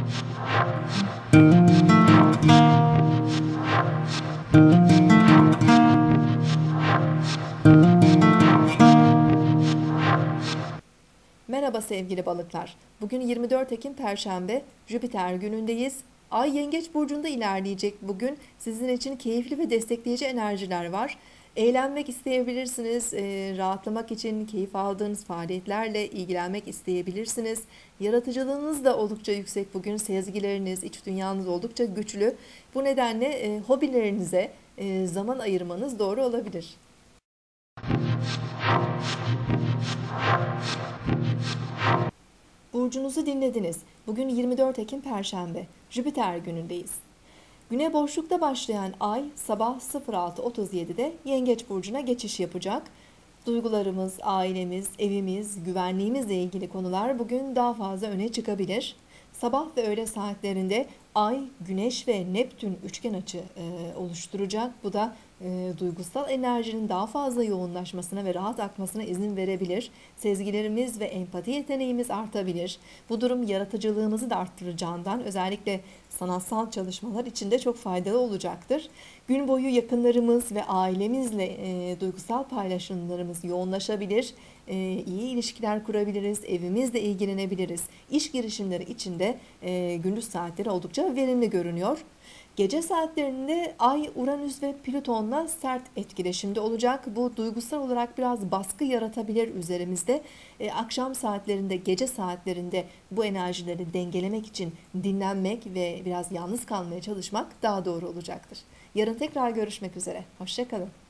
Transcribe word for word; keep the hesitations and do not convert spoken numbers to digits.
Merhaba sevgili balıklar. Bugün yirmi dört Ekim Perşembe, Jüpiter günündeyiz. Ay Yengeç burcunda ilerleyecek bugün. Sizin için keyifli ve destekleyici enerjiler var. Eğlenmek isteyebilirsiniz, e, rahatlamak için keyif aldığınız faaliyetlerle ilgilenmek isteyebilirsiniz. Yaratıcılığınız da oldukça yüksek bugün, sezgileriniz, iç dünyanız oldukça güçlü. Bu nedenle e, hobilerinize e, zaman ayırmanız doğru olabilir. Burcunuzu dinlediniz. Bugün yirmi dört Ekim Perşembe, Jüpiter günündeyiz. Güne boşlukta başlayan ay sabah sıfır altı otuz yedi'de Yengeç burcuna geçiş yapacak. Duygularımız, ailemiz, evimiz, güvenliğimizle ilgili konular bugün daha fazla öne çıkabilir. Sabah ve öğle saatlerinde Ay, Güneş ve Neptün üçgen açı e, oluşturacak. Bu da e, duygusal enerjinin daha fazla yoğunlaşmasına ve rahat akmasına izin verebilir. Sezgilerimiz ve empati yeteneğimiz artabilir. Bu durum yaratıcılığımızı da arttıracağından özellikle sanatsal çalışmalar için de çok faydalı olacaktır. Gün boyu yakınlarımız ve ailemizle e, duygusal paylaşımlarımız yoğunlaşabilir. E, iyi ilişkiler kurabiliriz, evimizle ilgilenebiliriz. İş girişimleri için de e, gündüz saatleri oldukça verimli görünüyor. Gece saatlerinde Ay, Uranüs ve Plüton'la sert etkileşimde olacak. Bu duygusal olarak biraz baskı yaratabilir üzerimizde. E, akşam saatlerinde, gece saatlerinde bu enerjileri dengelemek için dinlenmek ve biraz yalnız kalmaya çalışmak daha doğru olacaktır. Yarın tekrar görüşmek üzere. Hoşça kalın.